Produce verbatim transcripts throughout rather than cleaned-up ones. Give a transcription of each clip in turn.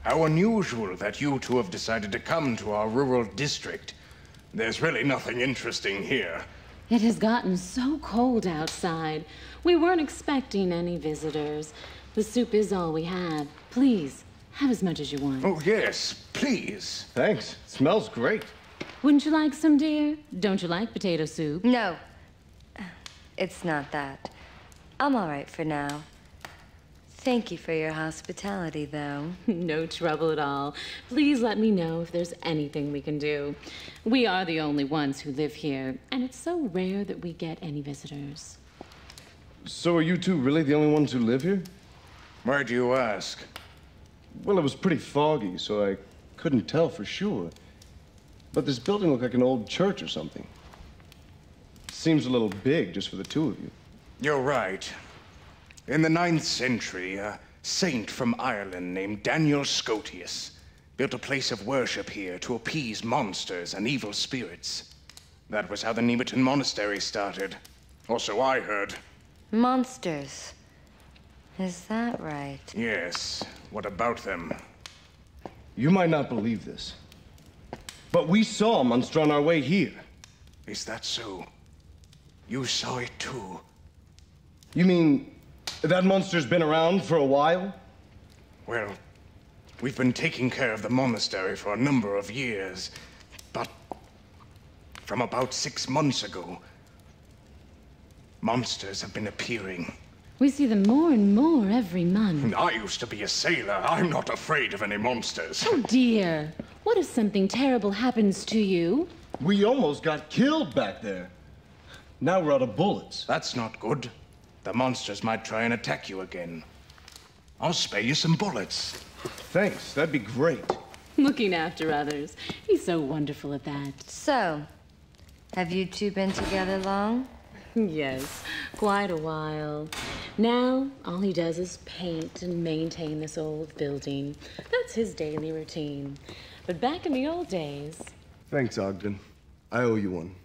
How unusual that you two have decided to come to our rural district. There's really nothing interesting here. It has gotten so cold outside. We weren't expecting any visitors. The soup is all we have. Please, have as much as you want. Oh, yes, please. Thanks. It smells great. Wouldn't you like some, dear? Don't you like potato soup? No. It's not that. I'm all right for now. Thank you for your hospitality, though. No trouble at all. Please let me know if there's anything we can do. We are the only ones who live here, and it's so rare that we get any visitors. So are you two really the only ones who live here? Why do you ask? Well, it was pretty foggy, so I couldn't tell for sure. But this building looked like an old church or something. Seems a little big just for the two of you. You're right. In the ninth century, a saint from Ireland named Daniel Scotius built a place of worship here to appease monsters and evil spirits. That was how the Nemeton Monastery started. Or so I heard. Monsters. Is that right? Yes. What about them? You might not believe this, but we saw a monster on our way here. Is that so? You saw it too? You mean that monster's been around for a while? Well, we've been taking care of the monastery for a number of years, but from about six months ago, monsters have been appearing. We see them more and more every month. I used to be a sailor. I'm not afraid of any monsters. Oh, dear. What if something terrible happens to you? We almost got killed back there. Now we're out of bullets. That's not good. The monsters might try and attack you again. I'll spare you some bullets. Thanks, that'd be great. Looking after others. He's so wonderful at that. So, have you two been together long? Yes, quite a while. Now, all he does is paint and maintain this old building. That's his daily routine. But back in the old days... Thanks, Ogden. I owe you one.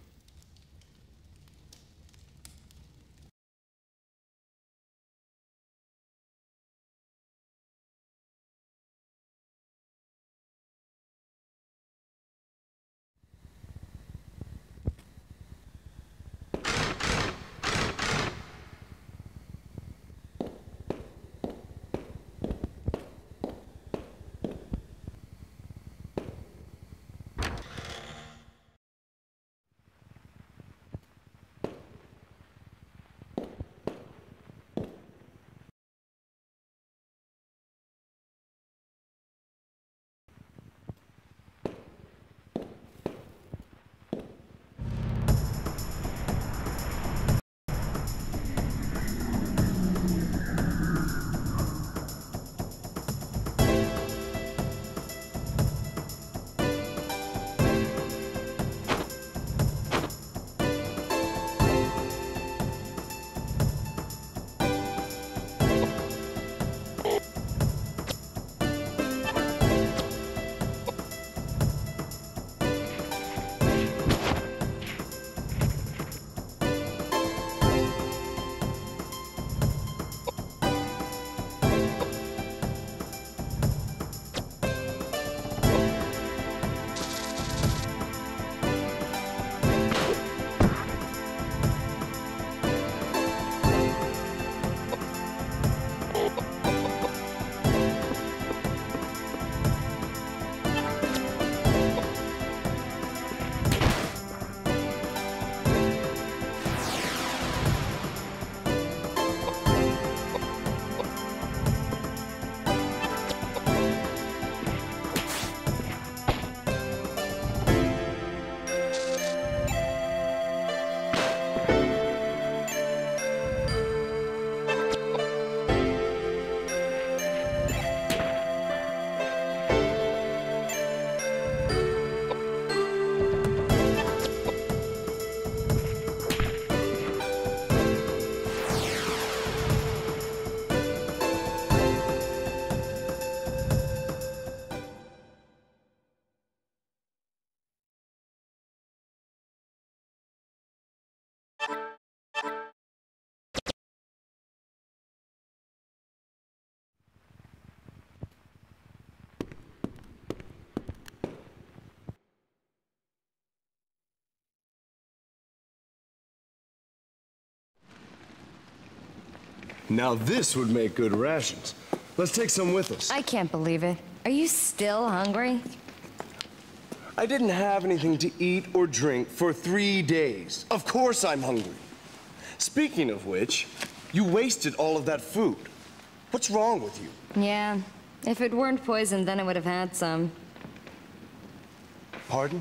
Now this would make good rations. Let's take some with us. I can't believe it. Are you still hungry? I didn't have anything to eat or drink for three days. Of course I'm hungry. Speaking of which, you wasted all of that food. What's wrong with you? Yeah. If it weren't poisoned, then I would have had some. Pardon?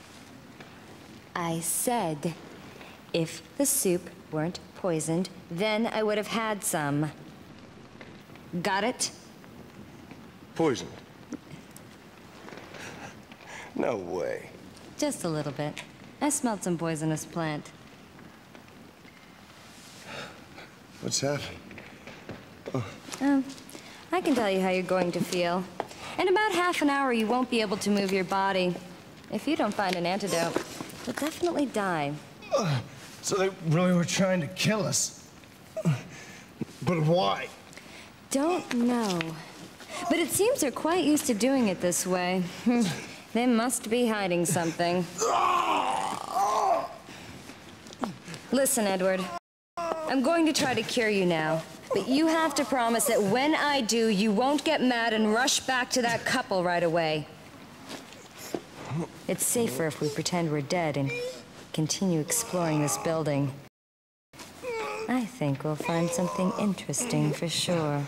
I said, if the soup weren't poisoned, then I would have had some. Got it? Poisoned? No way. Just a little bit. I smelled some poisonous plant. What's happening? Oh, I can tell you how you're going to feel. In about half an hour, you won't be able to move your body. If you don't find an antidote, you'll definitely die. Uh, so they really were trying to kill us. But why? Don't know. But it seems they're quite used to doing it this way. They must be hiding something. Listen, Edward. I'm going to try to cure you now. But you have to promise that when I do, you won't get mad and rush back to that couple right away. It's safer if we pretend we're dead and continue exploring this building. I think we'll find something interesting for sure.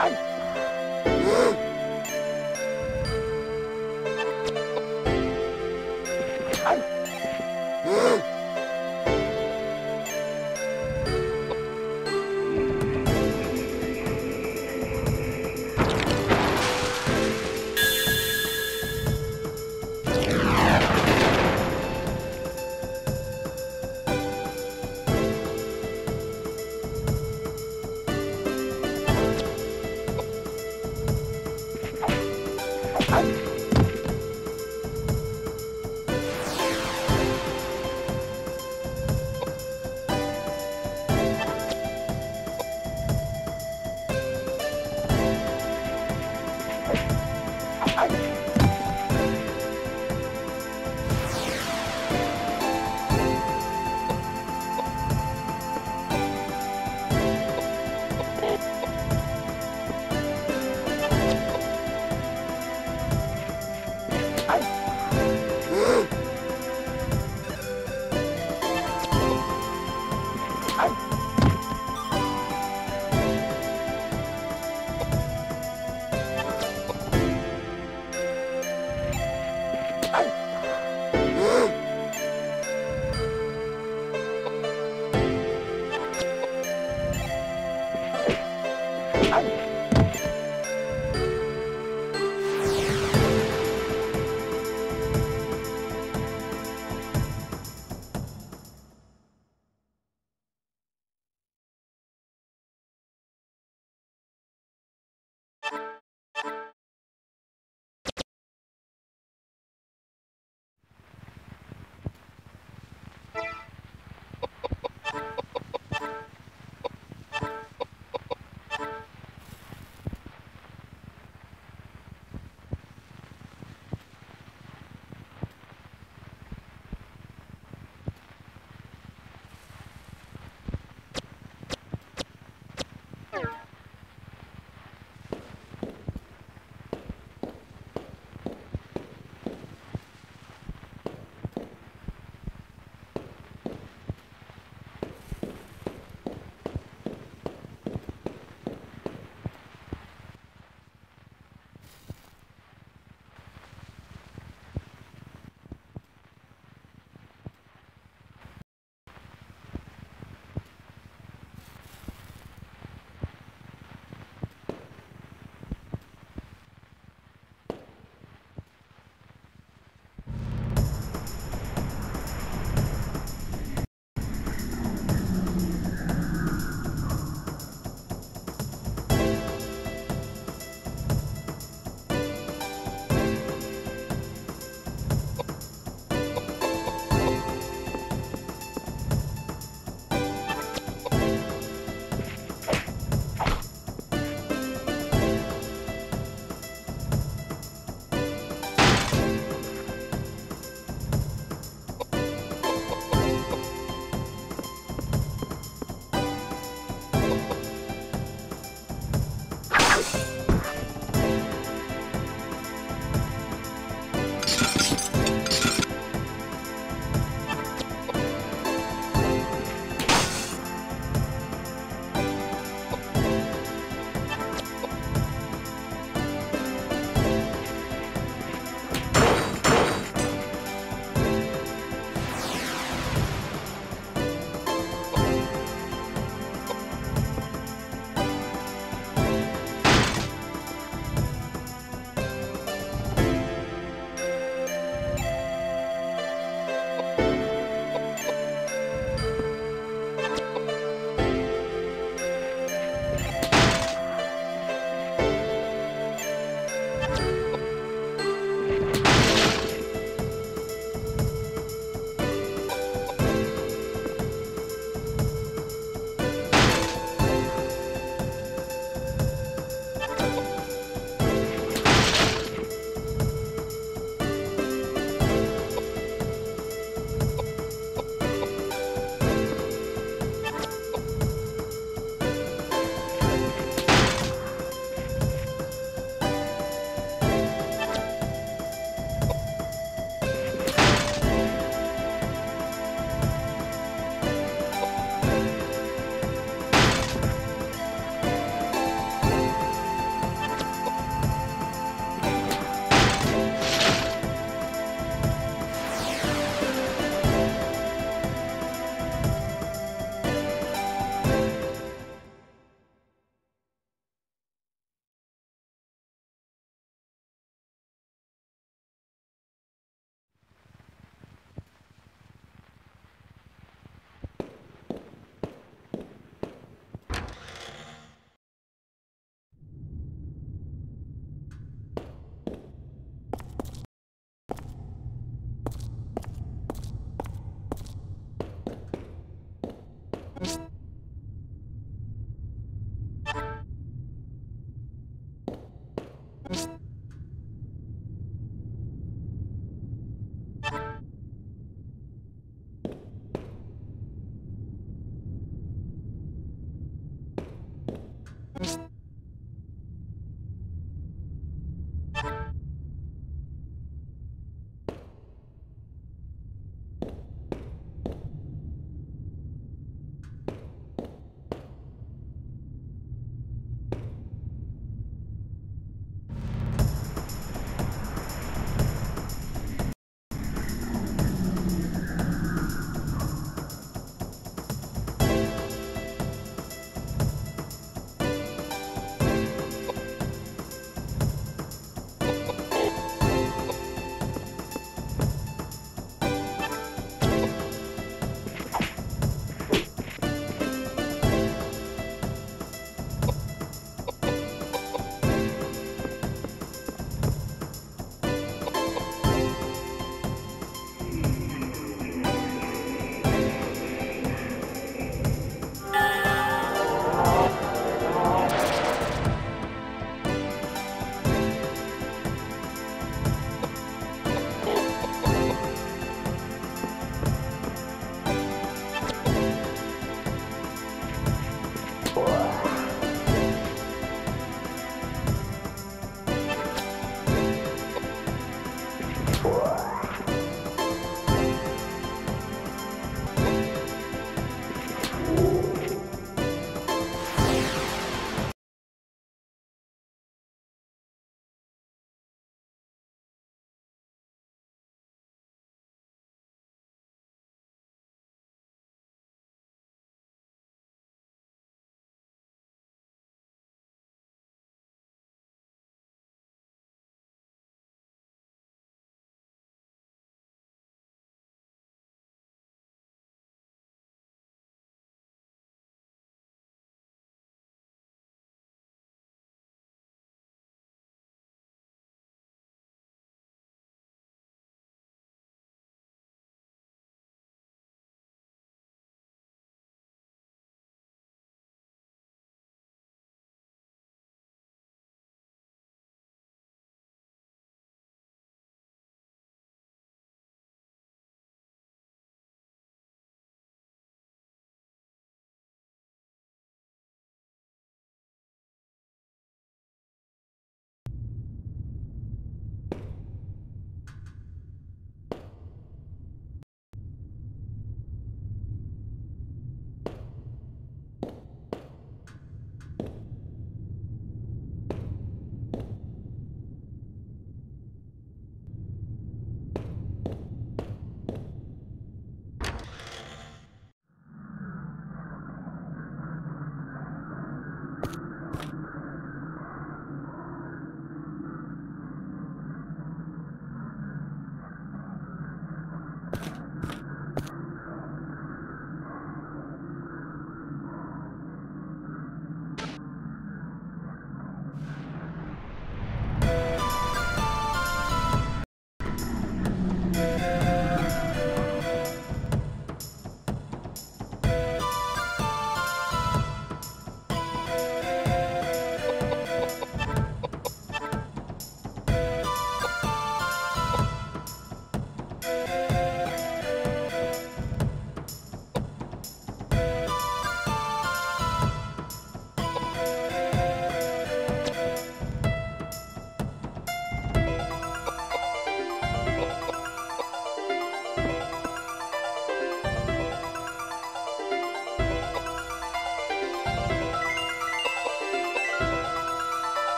Ow!